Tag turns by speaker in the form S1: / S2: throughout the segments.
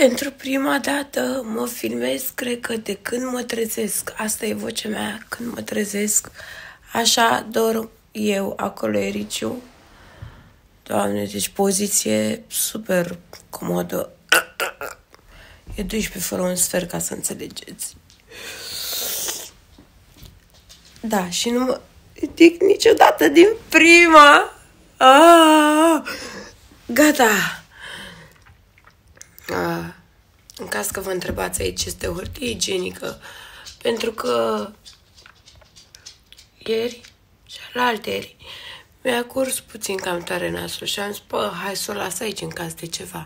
S1: Pentru prima dată mă filmez, cred că de când mă trezesc. Asta e vocea mea când mă trezesc. Așa dorm eu, acolo e Riciu. Doamne, deci poziție super comodă. E 12 fără un sfert, ca să înțelegeți. Da, și nu mă ridic niciodată din prima. Gata. În caz că vă întrebați, aici este o hârtie igienică, pentru că ieri și alaltăieri mi-a curs puțin cam tare nasul și am zis, hai să o las aici în caz de ceva.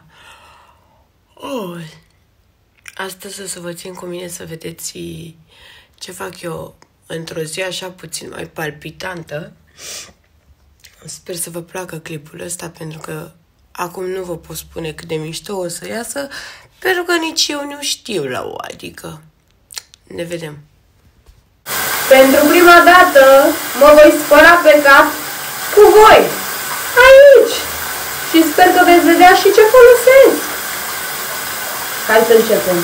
S1: Astăzi o să vă țin cu mine să vedeți ce fac eu într-o zi așa puțin mai palpitantă. Sper să vă placă clipul ăsta, pentru că acum nu vă pot spune cât de mișto o să iasă, pentru că nici eu nu știu la o, adică ne vedem. Pentru prima dată mă voi spăla pe cap cu voi, aici, și sper că veți vedea și ce folosesc. Hai să începem.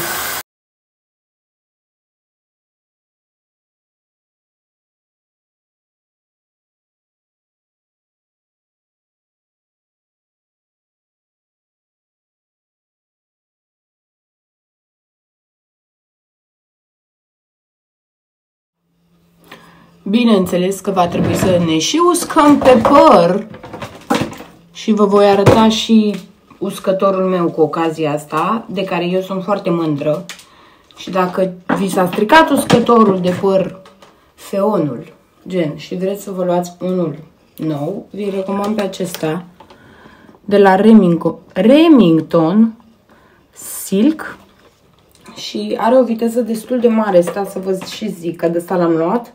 S1: Bineînțeles că va trebui să ne și uscăm pe păr și vă voi arăta și uscătorul meu cu ocazia asta, de care eu sunt foarte mândră. Și dacă vi s-a stricat uscătorul de păr, feonul, gen, și vreți să vă luați unul nou, vi recomand pe acesta de la Remington Silk și are o viteză destul de mare, stați să vă și zic că de asta l-am luat.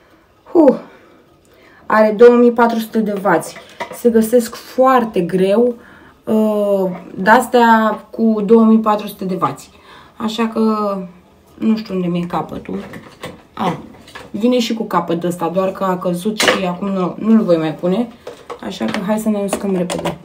S1: Are 2400 de W. Se găsesc foarte greu de-astea cu 2400 de W. Așa că nu știu unde mi-e capătul. Vine și cu capăt ăsta, doar că a căzut și acum nu-l voi mai pune. Așa că hai să ne uscăm repede.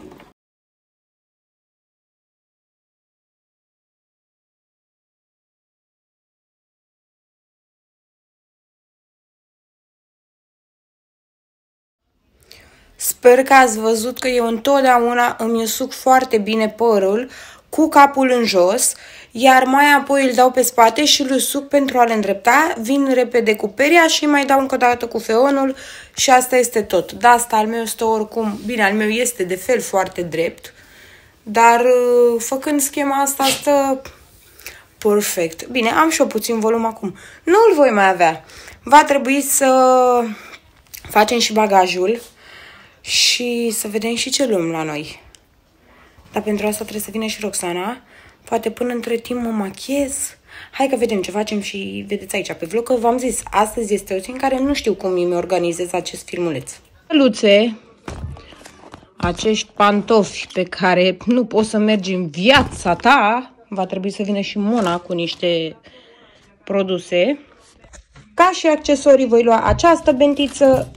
S1: Sper că ați văzut că eu întotdeauna îmi usuc foarte bine părul cu capul în jos, iar mai apoi îl dau pe spate și îl usuc pentru a-l îndrepta, vin repede cu peria și mai dau încă o dată cu feonul și asta este tot. De asta al meu stă oricum, bine, al meu este de fel foarte drept, dar făcând schema asta stă perfect. Bine, am și eu puțin volum acum. Nu îl voi mai avea. Va trebui să facem și bagajul și să vedem și ce luăm la noi. Dar pentru asta trebuie să vină și Roxana. Poate până între timp mă machiez. Hai că vedem ce facem și vedeți aici pe vlog, că v-am zis, astăzi este o zi în care nu știu cum îmi organizez acest filmuleț. Luțe, acești pantofi pe care nu poți să mergi în viața ta, va trebui să vină și Mona cu niște produse. Ca și accesorii voi lua această bentiță,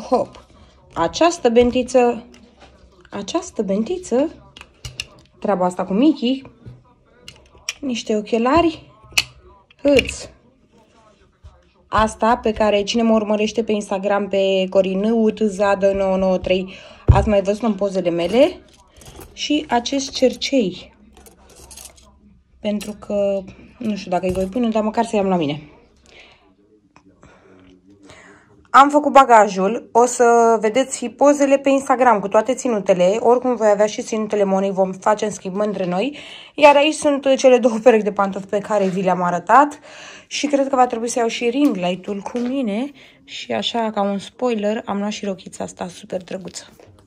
S1: această bentiță, treaba asta cu Mickey, niște ochelari, asta pe care cine mă urmărește pe Instagram pe corinutuzadă993 ați mai văzut în pozele mele, și acest cercei, pentru că nu știu dacă îi voi pune, dar măcar să i-am la mine. Am făcut bagajul, o să vedeți și pozele pe Instagram cu toate ținutele, oricum voi avea și ținutele Monei, vom face în schimb între noi. Iar aici sunt cele două perechi de pantofi pe care vi le-am arătat și cred că va trebui să iau și ring light-ul cu mine și așa ca un spoiler am luat și rochița asta super drăguță.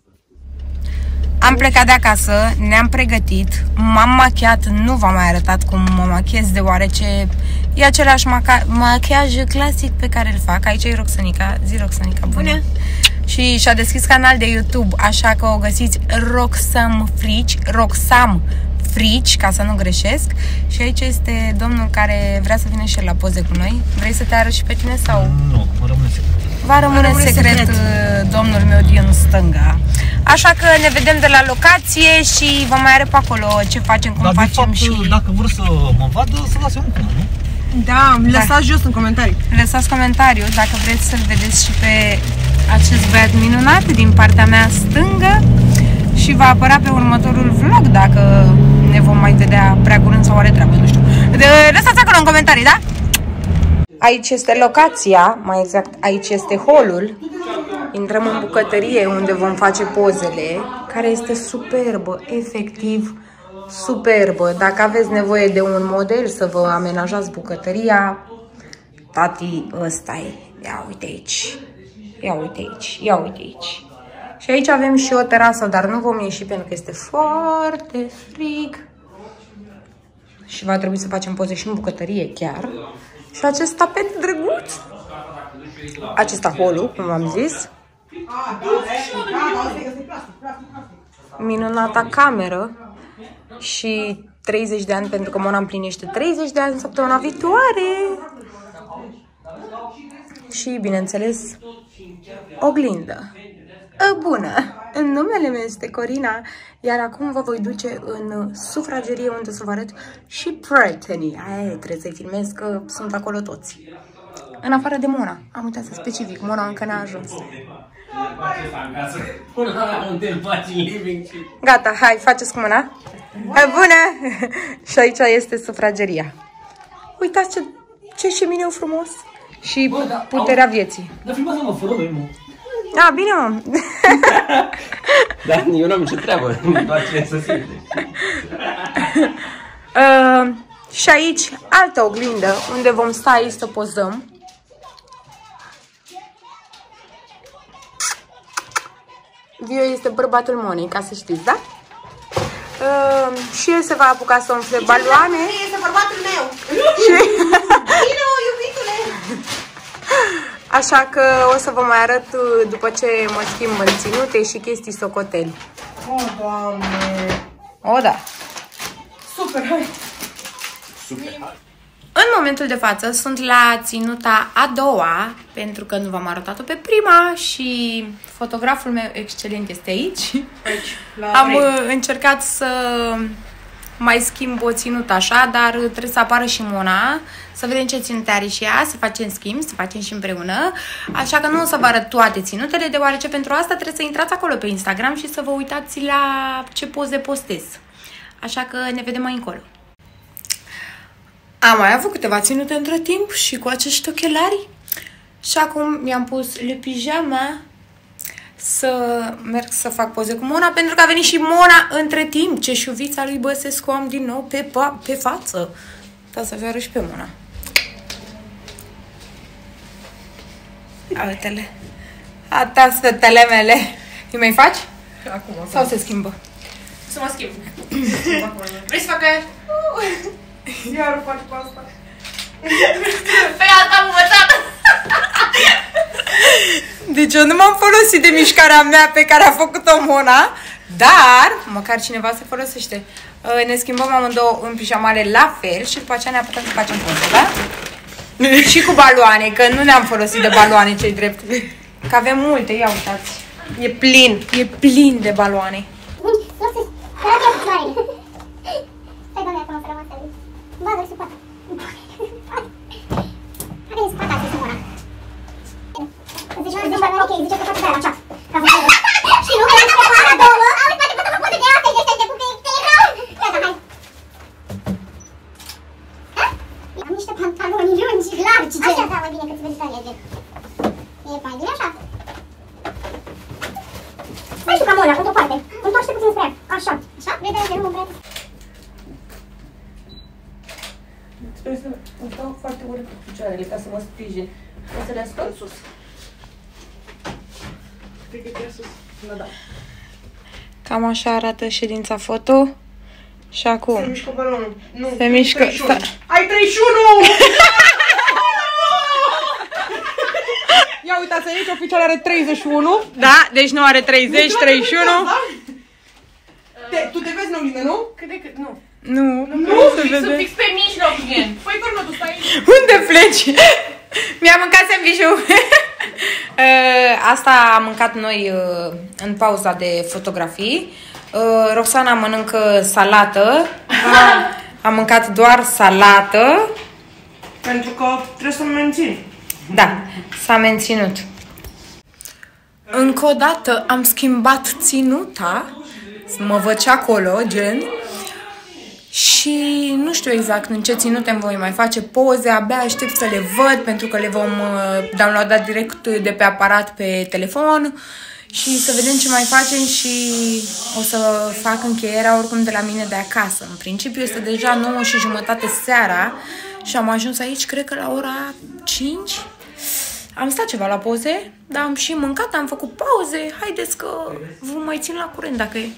S1: Am plecat de acasă, ne-am pregătit, m-am machiat, nu v-am mai arătat cum mă machiez, deoarece e același machiaj clasic pe care îl fac. Aici e Roxanica, zi Roxanica, bună! Și și-a deschis canal de YouTube, așa că o găsiți Roxam Frici, ca să nu greșesc. Și aici este domnul care vrea să vină și el la poze cu noi. Vrei să te arăt și pe tine sau?
S2: Nu, mă rămâne secret.
S1: Va rămâne secret domnul meu din stânga. Așa că ne vedem de la locație și vă mai arăt pe acolo ce facem, cum facem și...
S2: Dacă vor să mă vadă, să lase un cum, nu?
S3: Da, lăsați jos în comentarii.
S1: Lăsați comentariu dacă vreți să-l vedeți și pe acest băiat minunat din partea mea stângă și va apăra pe următorul vlog dacă ne vom mai vedea prea curând sau are treabă, nu știu. Lăsați acolo în comentarii, da? Aici este locația, mai exact aici este hallul. Intrăm în bucătărie unde vom face pozele, care este superbă, efectiv superbă. Dacă aveți nevoie de un model să vă amenajați bucătăria, tati, ăsta e. Ia uite aici. Ia uite aici. Ia uite aici. Și aici avem și o terasă, dar nu vom ieși pentru că este foarte frig. Și va trebui să facem poze și în bucătărie chiar. Și acest tapet drăguț. Acesta holu, cum am zis. Minunata cameră. Și 30 de ani, pentru că Mona împlinește 30 de ani săptămâna viitoare. Și, bineînțeles, oglindă. Bună! În numele meu este Corina, iar acum vă voi duce în sufragerie unde să vă arăt și prietenii. Aia, trebuie să-i filmez că sunt acolo toți. În afară de Mona. Am uitat să specific, Mona încă n-a ajuns. Gata, hai, faceți cu mâna. Bună! Și aici este sufrageria. Uitați ce șemineu frumos. Și puterea vieții.
S2: Dar filmează-mă, fără mă.
S1: Da, bine, mă.
S2: Dar eu n-am nicio treabă, doar cine să simte.
S1: Și aici altă oglindă, unde vom sta aici să pozăm. Vio este bărbatul Monei, ca să știți, da? Și el se va apuca să umfle baloane.
S3: Este bărbatul meu. Vino, iubitule.
S1: Așa că o să vă mai arăt după ce mă schimb în ținute și chestii socoteli.
S3: Oh, Doamne.
S1: O, da.
S3: Super, hai.
S2: Super, hai.
S1: În momentul de față sunt la ținuta a doua, pentru că nu v-am arătat-o pe prima și fotograful meu excelent este aici. Am încercat să mai schimb o ținută așa, dar trebuie să apară și Mona, să vedem ce ținute are și ea, să facem schimb, să facem și împreună. Așa că nu o să vă arăt toate ținutele, deoarece pentru asta trebuie să intrați acolo pe Instagram și să vă uitați la ce poze postez. Așa că ne vedem mai încolo. Am mai avut câteva ținute între timp și cu acești ochelari. Și acum mi-am pus le pijama să merg să fac poze cu Mona, pentru că a venit și Mona între timp. Ce șuvița lui Băsescu am din nou pe față. Da, să vă și pe Mona. Uite-le. Ata, fetele mele. Îi mai faci?
S3: Acum.
S1: Sau se schimbă?
S3: Să mă schimb. Vrei să facă? Iar faci pe asta.
S1: Pe asta am învățat. Deci eu nu m-am folosit de mișcarea mea pe care a făcut-o Mona, dar măcar cineva se folosește. Ne schimbăm amândouă în pijamale la fel și după aceea ne apucăm să facem poze, da? Și cu baloane, că nu ne-am folosit de baloane, cei drept. Că avem multe, ia uitați.
S3: E plin.
S1: E plin de baloane.
S4: Stai, doamne, acum să rămân să vin. Bagă-l sub pata. Hai în spate, să Mona. Zice că ok, zice că toată la cea. Și nu, că dacă pe pata două, auzi, poate pot să fac poze de asta, ești de pupe, Telegram. Gata, hai. Am niște pantaloni lungi, largi, gen. Așa, da, mai bine, că ți vezi talia, gen. E mai bine așa. Stai și ca Mona, într-o parte. Întoarce puțin spre ea. Așa. Așa? Vrei de rumă, vrei?
S3: Sper să îmi stau foarte urât cu picioarele ca să mă sprijin. O să le ascult sus. Cred că e sus. Nu, da.
S1: Cam așa arată ședința foto. Și acum
S3: Se mișcă balonul. Nu,
S1: se mișcă.
S3: Ai 31! Ia uitați aici, o picioare are 31.
S1: Da, deci nu are 30, 31.
S3: Tu te vezi în oglindă, nu? Cât de cât, nu.
S1: Nu,
S3: Nu,
S1: se vede.
S3: fix pe mijloc, gen. Păi, până tu stai aici.
S1: Unde pleci? Mi-a mâncat sandwich-ul. Asta am mâncat noi în pauza de fotografii. Roxana mănâncă salată. Am mâncat doar salată.
S3: Pentru că trebuie să-l mențin.
S1: Da, s-a menținut. Încă o dată am schimbat ținuta. Mă văd și acolo, gen. Și nu știu exact în ce ținute îmi voi mai face poze, abia aștept să le văd pentru că le vom downloada direct de pe aparat pe telefon și să vedem ce mai facem și o să fac încheierea oricum de la mine de acasă. În principiu este deja 9:30 seara și am ajuns aici, cred că la ora 5. Am stat ceva la poze, dar am și mâncat, am făcut pauze. Haideți că vă mai țin la curent dacă e.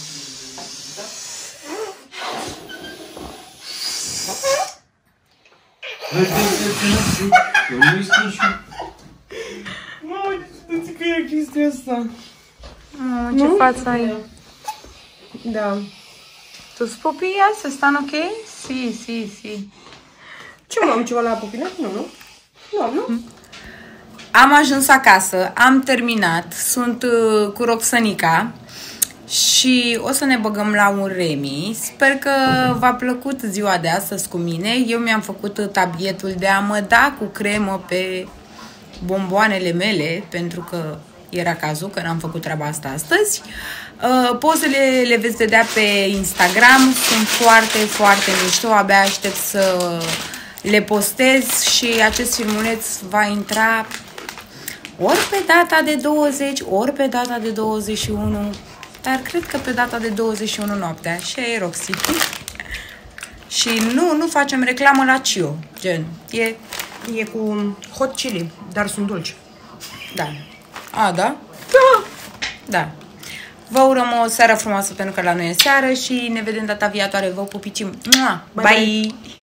S3: Mamă, știți că e chestia asta.
S1: Ce față ai?
S3: Da.
S1: Tu spopia să stan ok? Si.
S3: Ce mă, am ceva la popinat? Nu.
S1: Am ajuns acasă, am terminat, sunt cu Roxanica și o să ne băgăm la un remi. Sper că v-a plăcut ziua de astăzi cu mine. Eu mi-am făcut tabietul de a mă da cu cremă pe bomboanele mele, pentru că era cazul că n-am făcut treaba asta astăzi. Pozele le veți vedea pe Instagram, sunt foarte mișto, abia aștept să le postez și acest filmuleț va intra ori pe data de 20, ori pe data de 21, dar cred că pe data de 21 noaptea. Și e Roxy. Și nu facem reclamă la Cio, gen.
S3: E cu hot chili, dar sunt dulci.
S1: Da. A, da? Da. Vă urăm o seară frumoasă pentru că la noi e seară și ne vedem data viitoare. Vă pupicim. Bye! Bye.